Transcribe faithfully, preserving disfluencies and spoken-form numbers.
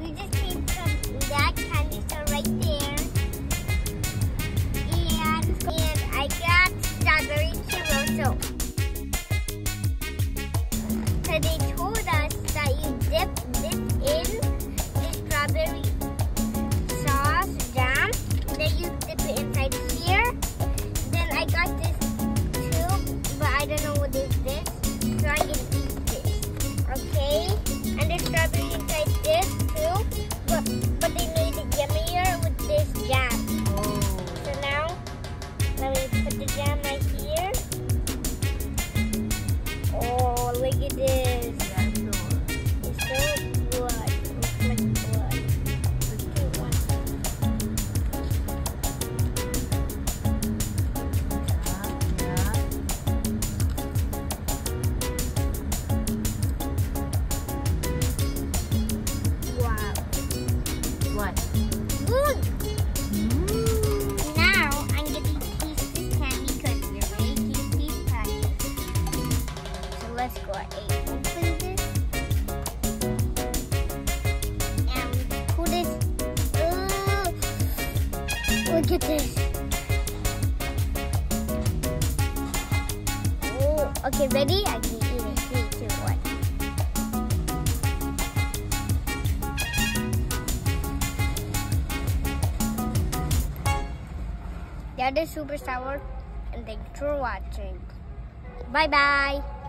We just came from that candy store right there. And, and I got strawberry Chiloso. So they told us that you dip this in the strawberry sauce jam. Then you dip it inside here. Then I got this too, but I don't know what is this. So I'm gonna eat this. Okay? And the strawberry inside this too. But but they made it yummier with this jam. Oh. So now let me put the jam right here. Oh, look at this. Yeah, sure. It's so good. It looks like good. Let's do one. Yeah. Wow. What? Good. Mm. Now I'm gonna taste this candy because we're ready to taste candy. So let's go ahead and open this. And put this. Ugh. Look at this. Oh, okay, ready? I can eat it. Three, two, one. That is super sour, and thanks for watching. Bye bye.